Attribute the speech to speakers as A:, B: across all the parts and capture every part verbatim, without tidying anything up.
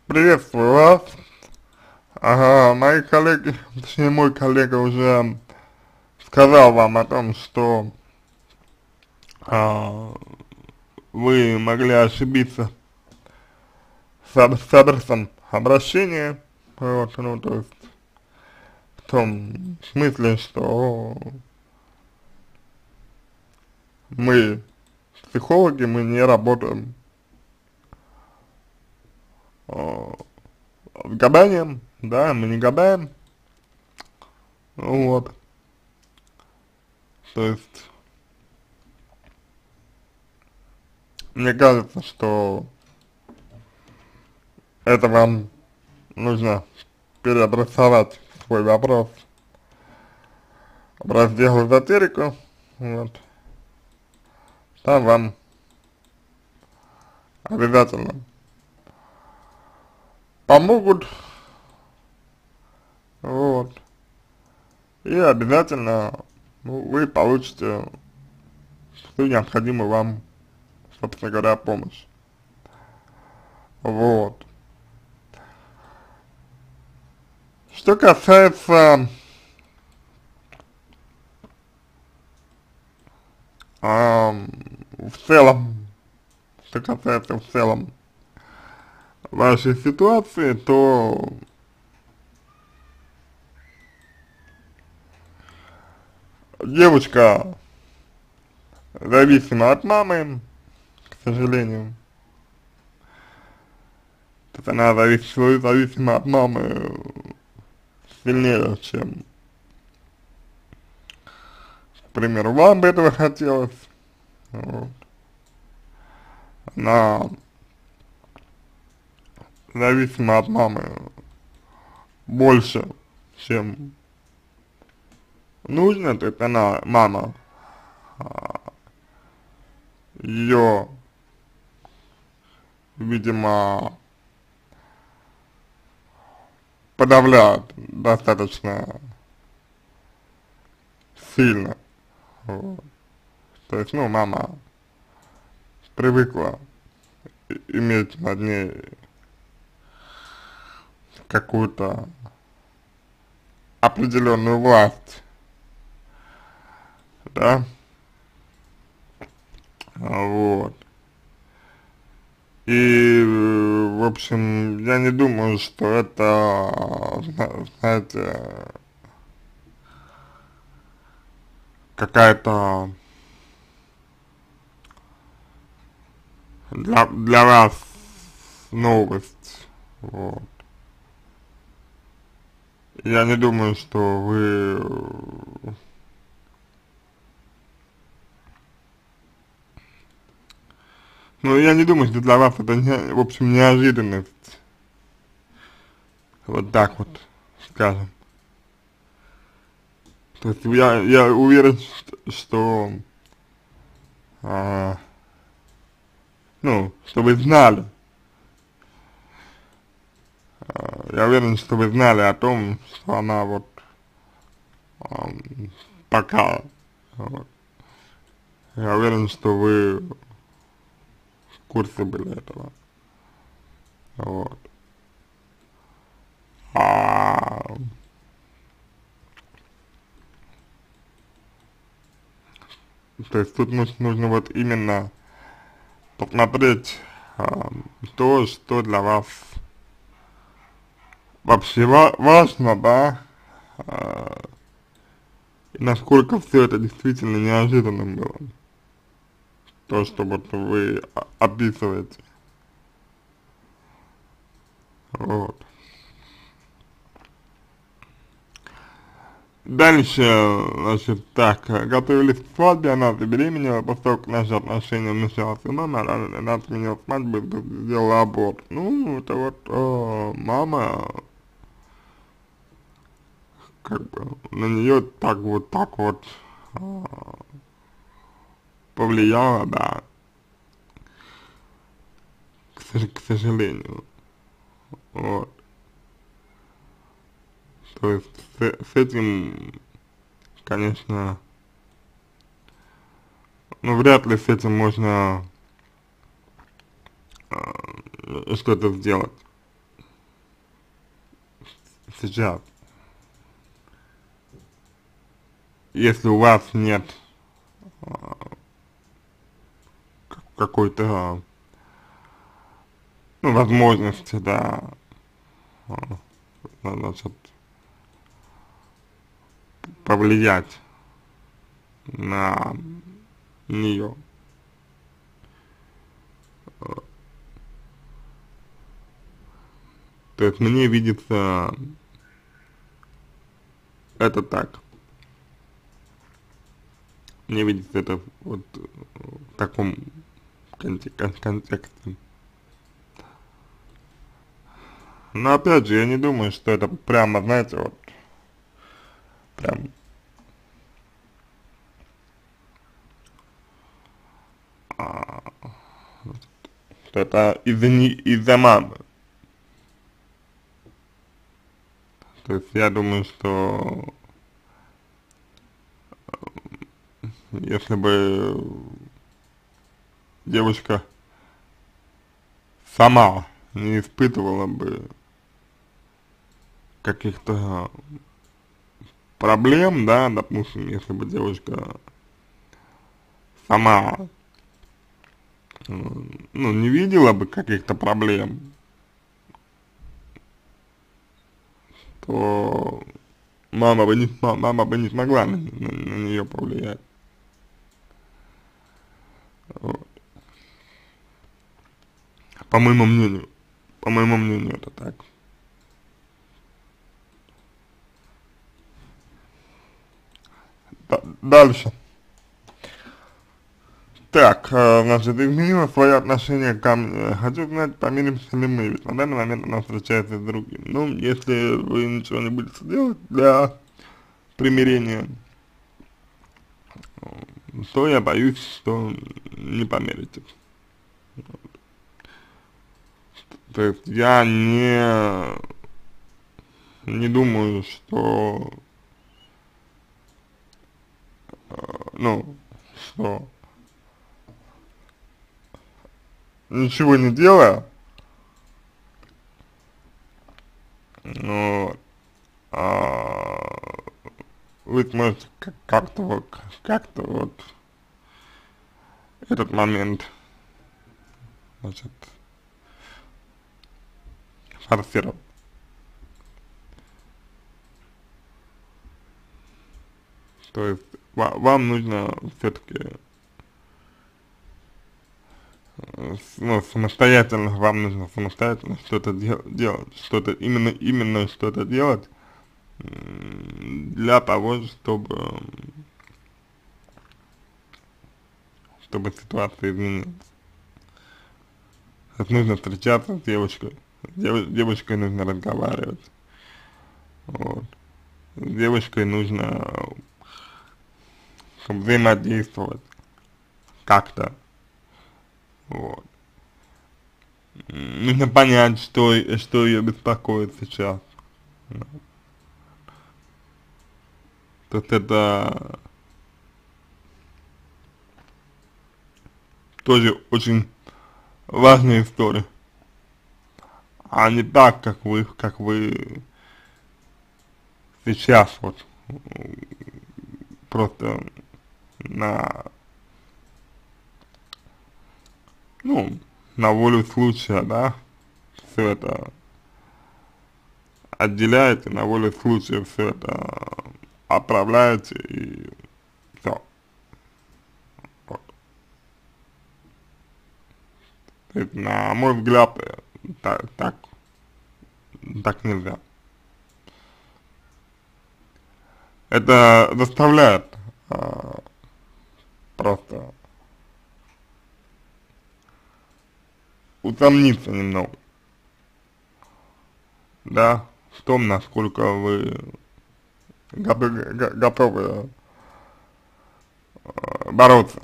A: Приветствую вас. Ага, мои коллеги, точнее мой коллега уже сказал вам о том, что а, вы могли ошибиться с, ад- с адресом обращения, вот, ну, то есть в том смысле, что мы психологи, мы не работаем а, с гаданием, да, мы не гадаем, вот, то есть мне кажется, что это вам нужно переадресовать свой вопрос в раздел эзотерику, вот, там вам обязательно помогут, вот, и обязательно ну, вы получите всю необходимую вам, собственно говоря, помощь, вот. Что касается ам, в целом, что касается в целом вашей ситуации, то девочка зависима от мамы, к сожалению. То есть она зависит, зависима от мамы сильнее, чем, к примеру, вам бы этого хотелось. Вот. Она зависима от мамы больше, чем нужно. То есть она, мама, ее, видимо, подавляет достаточно сильно. Вот. То есть, ну, мама привыкла и- иметь над ней какую-то определенную власть, да, а, вот. И, э, в общем, я не думаю, что это, зна- знаете, какая-то для, для вас новость, вот. Я не думаю, что вы, ну, я не думаю, что для вас это, не, в общем, неожиданность, вот так вот, скажем. То есть я, я уверен, что, что а, ну, что вы знали, а, я уверен, что вы знали о том, что она вот ам, пока, вот. Я уверен, что вы в курсе были этого, вот. А, то есть тут нужно, нужно вот именно посмотреть а, то, что для вас вообще ва важно, да, а, и насколько все это действительно неожиданным было, то, что вот вы о- описываете, вот. Дальше, значит, так, э, готовились к свадьбе, она забеременела, поскольку наши отношения вмешалась и мама, она, она отменила свадьбу и сделала аборт. Ну, это вот э, мама, как бы, на нее так вот, так вот э, повлияла, да, к, сож- к сожалению, вот. То есть с, с этим, конечно, ну, вряд ли с этим можно э, что-то сделать. сейчас, если у вас нет какой-то, ну, возможности, да, а, значит, повлиять на нее. То есть мне видится это так. Мне видится это вот в таком конте контексте. Но опять же, я не думаю, что это прямо, знаете, вот прям а, что это из-за не из-за мамы. То есть я думаю, что если бы девушка сама не испытывала бы каких-то проблем, да, допустим, если бы девушка сама, ну, не видела бы каких-то проблем, то мама бы не, мама бы не смогла на, на, на нее повлиять. Вот. По моему мнению, по моему мнению, это так. Да, дальше. Так, э, значит, изменила свое отношение ко мне. Хочу знать, помиримся ли мы, ведь на данный момент она встречается с другим. Ну, если вы ничего не будете делать для примирения, то я боюсь, что не помиритесь. То есть я не, не думаю, что, э, ну, что ничего не делая, ну, а, вы сможете как-то вот, как-то вот этот момент, значит, форсировать. То есть ва вам нужно все-таки, ну, самостоятельно, вам нужно самостоятельно что-то дел делать, что-то, именно, именно что-то делать для того, чтобы, чтобы ситуация изменилась. То есть нужно встречаться с девушкой, с дев девушкой нужно разговаривать, вот. С девушкой нужно взаимодействовать как-то, вот. Нужно понять, что, что ее беспокоит сейчас. То есть это тоже очень важная история, а не так, как вы, как вы сейчас вот просто на, ну, на волю случая, да, все это отделяете, на волю случая все это отправляете и все. Вот. То есть, на мой взгляд, так, так, так нельзя. Это заставляет а, просто усомниться немного, да, в том, насколько вы готовы, готовы э, бороться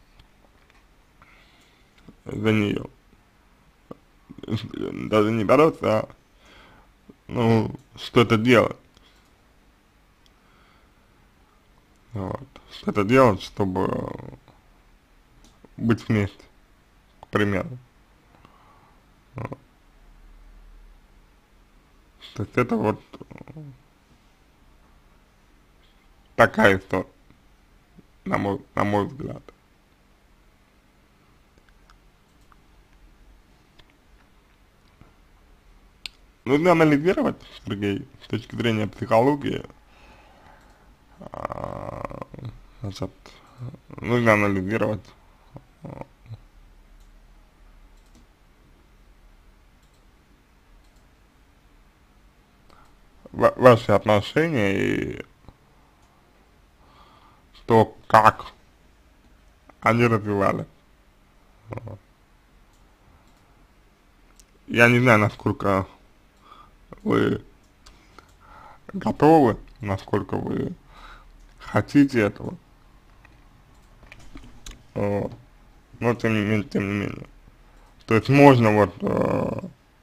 A: за нее. Даже не бороться, а, ну, что-то делать. Вот. Что-то делать, чтобы быть вместе, к примеру. Вот. То есть это вот такая история, на мой, на мой взгляд. Нужно анализировать, Сергей, с точки зрения психологии, а, значит, нужно анализировать ва ваши отношения и то, как они развивались. Вот. Я не знаю, насколько вы готовы, насколько вы хотите этого, вот. Но тем не менее, тем не менее. То есть можно вот э,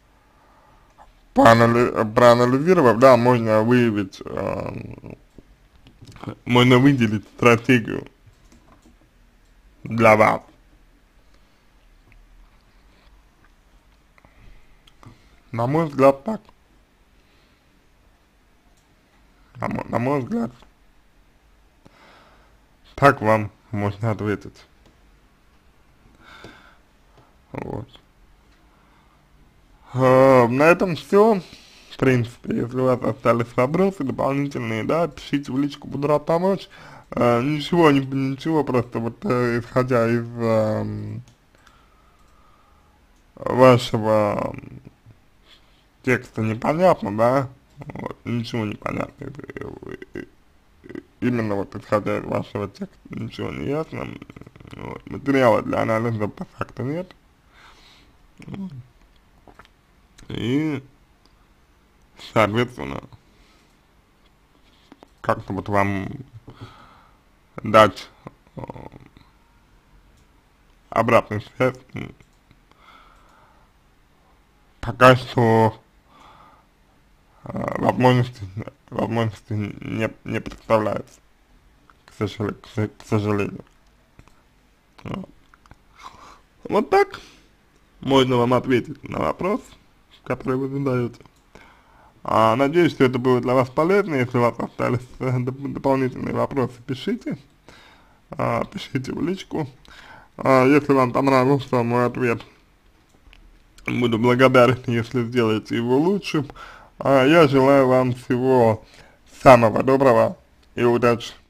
A: проанали проанализировав, да, можно выявить, э, можно выделить стратегию для вас. На мой взгляд, так. На мой, на мой взгляд, так вам можно ответить. Вот. Э, на этом все. В принципе, если у вас остались вопросы дополнительные, да, пишите в личку, буду рад помочь. Э, ничего, не, ничего, просто вот э, исходя из э, вашего текста непонятно, да, вот, ничего не понятно. Именно вот исходя из вашего текста ничего не ясно. Вот, материала для анализа по факту нет. Вот. И, соответственно, как-то вот вам дать э, обратную связь пока что э, возможности, возможности не, не представляется, к сожалению. К сожалению. Вот. Вот так можно вам ответить на вопрос, который вы задаете. А, надеюсь, что это было для вас полезно. Если у вас остались э, доп дополнительные вопросы, пишите. А, пишите в личку. А, если вам понравился мой ответ, буду благодарен, если сделаете его лучшим. А, я желаю вам всего самого доброго и удачи.